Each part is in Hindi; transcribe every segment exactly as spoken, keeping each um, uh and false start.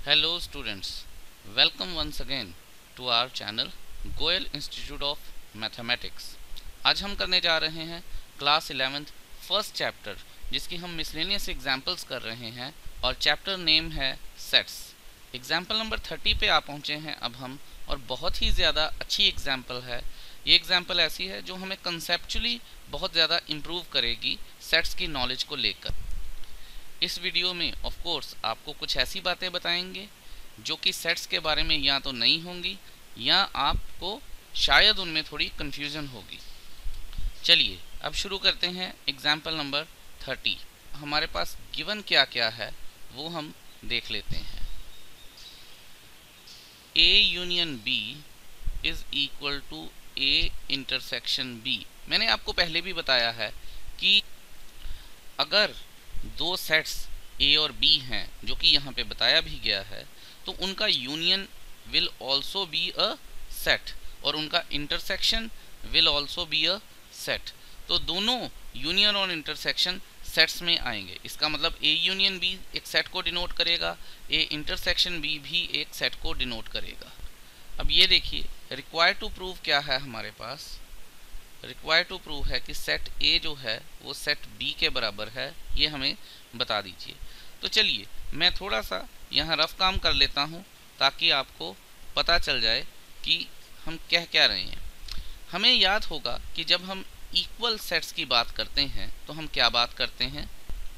Hello students, welcome once again to our channel Goyal institute of mathematics. आज हम करने जा रहे हैं क्लास इलेवेंथ फर्स्ट चैप्टर, जिसकी हम मिसलेनियस एग्जाम्पल्स कर रहे हैं और चैप्टर नेम है सेट्स। एग्जाम्पल नंबर थर्टी पे आ पहुँचे हैं अब हम, और बहुत ही ज़्यादा अच्छी एग्जाम्पल है। ये एग्जाम्पल ऐसी है जो हमें कंसेप्चुअली बहुत ज़्यादा इम्प्रूव करेगी सेट्स की नॉलेज को लेकर। इस वीडियो में ऑफ कोर्स आपको कुछ ऐसी बातें बताएंगे जो कि सेट्स के बारे में या तो नहीं होंगी या आपको शायद उनमें थोड़ी कन्फ्यूज़न होगी। चलिए अब शुरू करते हैं एग्जाम्पल नंबर थर्टी। हमारे पास गिवन क्या क्या है वो हम देख लेते हैं। A union B is equal to A intersection B। मैंने आपको पहले भी बताया है कि अगर दो सेट्स A और B हैं, जो कि यहाँ पे बताया भी गया है, तो उनका union will also be a set और उनका intersection will also be a set. तो दोनों यूनियन और इंटरसेक्शन सेट्स में आएंगे। इसका मतलब A यूनियन B एक सेट को डिनोट करेगा, A इंटरसेक्शन B भी एक सेट को डिनोट करेगा। अब ये देखिए रिक्वायर टू प्रूव क्या है हमारे पास। रिक्वायर टू प्रूव है कि सेट A जो है वो सेट B के बराबर है, ये हमें बता दीजिए। तो चलिए मैं थोड़ा सा यहाँ रफ काम कर लेता हूँ ताकि आपको पता चल जाए कि हम कह क्या रहे हैं। हमें याद होगा कि जब हम इक्वल सेट्स की बात करते हैं तो हम क्या बात करते हैं।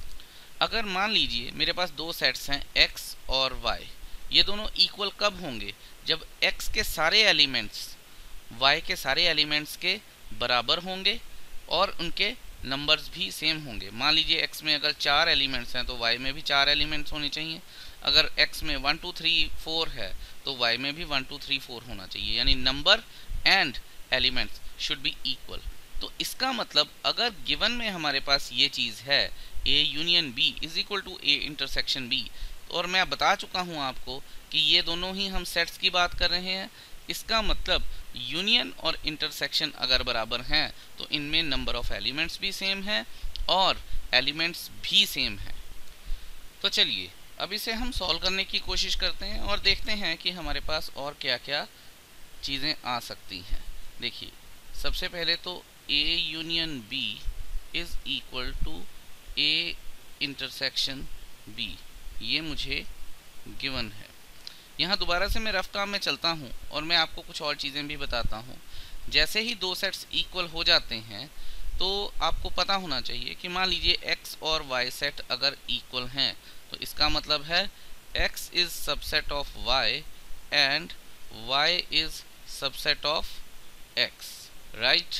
अगर मान लीजिए मेरे पास दो सेट्स हैं X और Y, ये दोनों इक्वल कब होंगे? जब X के सारे एलिमेंट्स Y के सारे एलिमेंट्स के बराबर होंगे और उनके नंबर्स भी सेम होंगे। मान लीजिए X में अगर चार एलिमेंट्स हैं तो Y में भी चार एलिमेंट्स होने चाहिए। अगर X में वन टू थ्री फोर है तो Y में भी वन टू थ्री फोर होना चाहिए, यानी number and elements should be equal. तो इसका मतलब अगर गिवन में हमारे पास ये चीज़ है A union B is equal to A intersection B, और मैं बता चुका हूँ आपको कि ये दोनों ही हम सेट्स की बात कर रहे हैं। इसका मतलब यूनियन और इंटरसेक्शन अगर बराबर हैं तो इनमें नंबर ऑफ एलिमेंट्स भी सेम है और एलिमेंट्स भी सेम है। तो चलिए अब इसे हम सॉल्व करने की कोशिश करते हैं और देखते हैं कि हमारे पास और क्या क्या चीज़ें आ सकती हैं। देखिए सबसे पहले तो A union B is equal to A intersection B, ये मुझे गिवन है। यहाँ दोबारा से मैं रफ काम में चलता हूँ और मैं आपको कुछ और चीज़ें भी बताता हूँ। जैसे ही दो सेट्स इक्वल हो जाते हैं तो आपको पता होना चाहिए कि मान लीजिए X और Y सेट अगर इक्वल हैं तो इसका मतलब है X is subset of Y and Y is subset of X, right.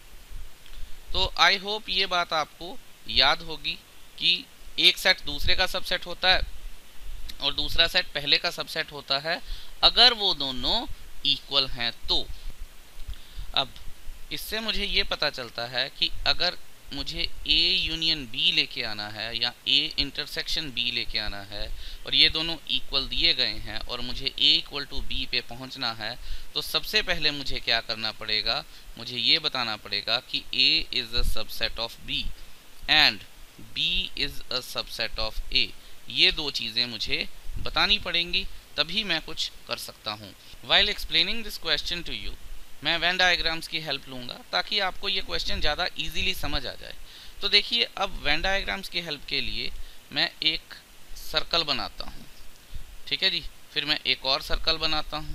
तो आई होप ये बात आपको याद होगी कि एक सेट दूसरे का सबसेट होता है और दूसरा सेट पहले का सबसेट होता है अगर वो दोनों इक्वल हैं तो। अब इससे मुझे ये पता चलता है कि अगर मुझे A यूनियन B लेके आना है या A इंटरसेक्शन B लेके आना है और ये दोनों इक्वल दिए गए हैं और मुझे A इक्वल टू B पे पहुंचना है, तो सबसे पहले मुझे क्या करना पड़ेगा, मुझे ये बताना पड़ेगा कि A is a subset of B and B is a subset of A। ये दो चीज़ें मुझे बतानी पड़ेंगी, तभी मैं कुछ कर सकता हूँ। While explaining this question to you, मैं वेन डायग्राम्स की हेल्प लूँगा ताकि आपको ये क्वेश्चन ज़्यादा इजीली समझ आ जाए। तो देखिए अब वेन डायग्राम्स की हेल्प के लिए मैं एक सर्कल बनाता हूँ, ठीक है जी, फिर मैं एक और सर्कल बनाता हूँ।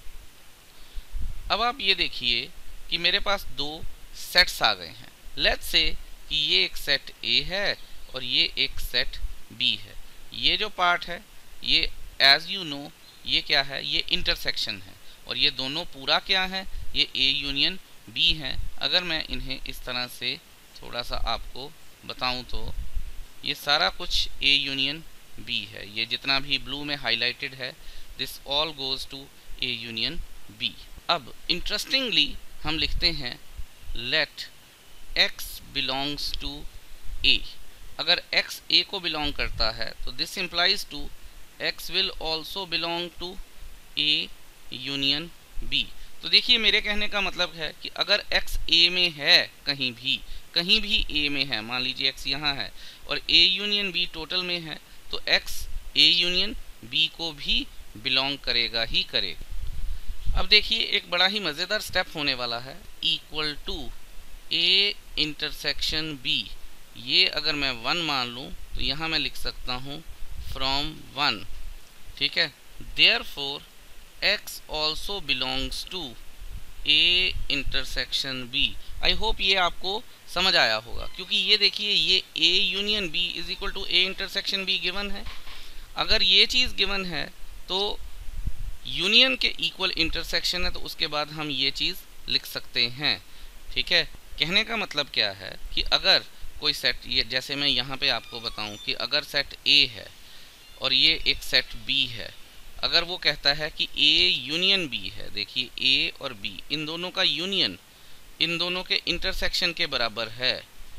अब आप ये देखिए कि मेरे पास दो सेट्स आ गए हैं। लेट्स से कि ये एक सेट A है और ये एक सेट B है। ये जो पार्ट है ये एज यू नो ये क्या है, ये इंटरसेक्शन है, और ये दोनों पूरा क्या है, ये A यूनियन B है। अगर मैं इन्हें इस तरह से थोड़ा सा आपको बताऊं तो ये सारा कुछ A यूनियन B है। ये जितना भी ब्लू में हाईलाइटेड है this all goes to A union B। अब इंटरेस्टिंगली हम लिखते हैं let X belongs to A। अगर X A को बिलोंग करता है तो this implies to X will also belong to A union B। तो देखिए मेरे कहने का मतलब है कि अगर X A में है, कहीं भी कहीं भी A में है, मान लीजिए X यहाँ है और A यूनियन B टोटल में है, तो X A यूनियन बी को भी बिलोंग करेगा ही करेगा। अब देखिए एक बड़ा ही मज़ेदार स्टेप होने वाला है, equal to A intersection B. ये अगर मैं वन मान लूँ तो यहाँ मैं लिख सकता हूँ फ्रॉम वन, ठीक है। Therefore X also belongs to A intersection B. I hope ये आपको समझ आया होगा, क्योंकि ये देखिए ये A union B is equal to A intersection B given है। अगर ये चीज़ गिवन है तो यूनियन के इक्वल इंटरसेक्शन है, तो उसके बाद हम ये चीज़ लिख सकते हैं, ठीक है। कहने का मतलब क्या है कि अगर कोई सेट, ये जैसे मैं यहाँ पे आपको बताऊँ कि अगर सेट ए है और ये एक सेट बी है, अगर वो कहता है कि ए यूनियन बी है, देखिए ए और बी इन दोनों का यूनियन इन दोनों के इंटरसेक्शन के बराबर है,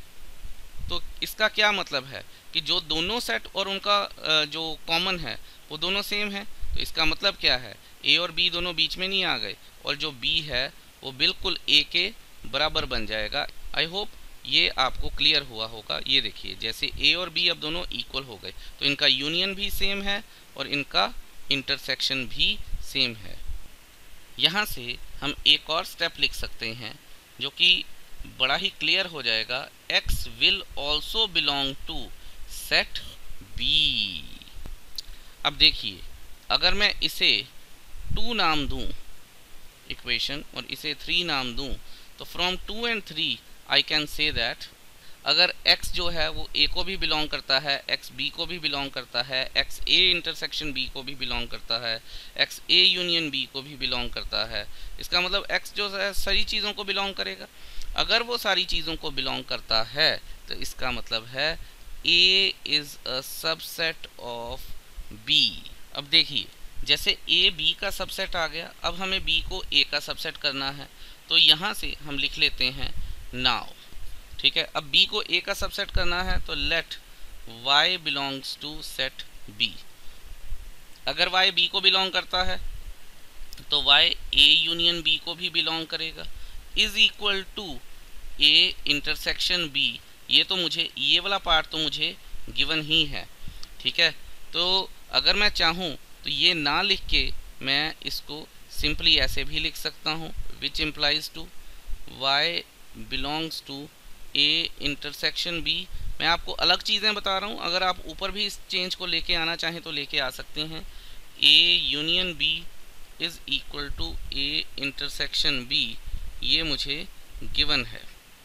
तो इसका क्या मतलब है कि जो दोनों सेट और उनका जो कॉमन है वो दोनों सेम है। तो इसका मतलब क्या है, ए और बी दोनों बीच में नहीं आ गए और जो बी है वो बिल्कुल ए के बराबर बन जाएगा। आई होप ये आपको क्लियर हुआ होगा। ये देखिए जैसे ए और बी अब दोनों इक्वल हो गए, तो इनका यूनियन भी सेम है और इनका इंटरसेक्शन भी सेम है। यहाँ से हम एक और स्टेप लिख सकते हैं जो कि बड़ा ही क्लियर हो जाएगा, x will also belong to set B. अब देखिए अगर मैं इसे टू नाम दूं इक्वेशन और इसे थ्री नाम दूं, तो from two and three I can say that अगर x जो है वो a को भी बिलोंग करता है, x b को भी बिलोंग करता है, x a इंटरसेक्शन b को भी बिलोंग करता है, x a यूनियन b को भी बिलोंग करता है। इसका मतलब x जो है सारी चीज़ों को बिलोंग करेगा। अगर वो सारी चीज़ों को बिलोंग करता है तो इसका मतलब है a is a subset of b। अब देखिए जैसे a b का सबसेट आ गया, अब हमें b को a का सबसेट करना है, तो यहाँ से हम लिख लेते हैं नाउ, ठीक है। अब b को a का सबसेट करना है तो let y belongs to set b। अगर y b को बिलोंग करता है तो y a यूनियन b को भी बिलोंग करेगा, is equal to a intersection b। ये तो मुझे ये वाला पार्ट तो मुझे गिवन ही है, ठीक है। तो अगर मैं चाहूँ तो ये ना लिख के मैं इसको सिंपली ऐसे भी लिख सकता हूँ, which implies to y belongs to A intersection B. मैं आपको अलग चीज़ें बता रहा हूँ, अगर आप ऊपर भी इस चेंज को लेके आना चाहें तो लेके आ सकते हैं। A union B is equal to A intersection B, ये मुझे गिवन है,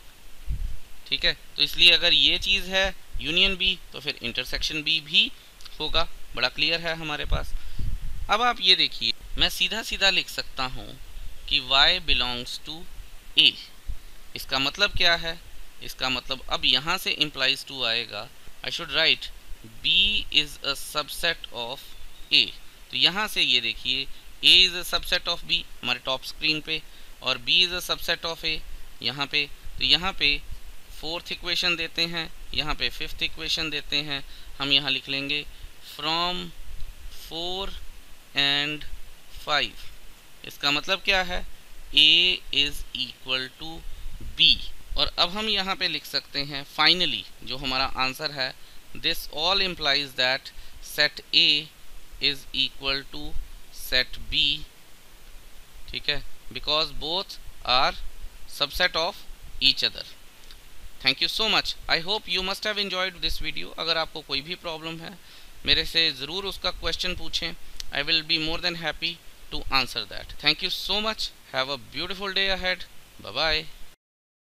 ठीक है। तो इसलिए अगर ये चीज़ है यूनियन बी तो फिर इंटरसेक्शन बी भी होगा। बड़ा क्लियर है हमारे पास। अब आप ये देखिए मैं सीधा सीधा लिख सकता हूँ कि y बिलोंग्स टू a। इसका मतलब क्या है, इसका मतलब अब यहाँ से इम्प्लाइज टू आएगा, I should write b is a subset of a। तो यहाँ से ये देखिए a is a subset of b हमारे टॉप स्क्रीन पे और b is a subset of a यहाँ पे। तो यहाँ पे फोर्थ इक्वेशन देते हैं, यहाँ पे फिफ्थ इक्वेशन देते हैं। हम यहाँ लिख लेंगे फ्रॉम फोर एंड फाइव। इसका मतलब क्या है, a is equal to b। और अब हम यहाँ पे लिख सकते हैं फाइनली जो हमारा आंसर है, this all implies that set a is equal to set b, ठीक है, because both are subset of each other. Thank you so much. I hope you must have enjoyed this video. अगर आपको कोई भी प्रॉब्लम है मेरे से ज़रूर उसका क्वेश्चन पूछें, I will be more than happy to answer that. Thank you so much. Have a beautiful day ahead. Bye bye.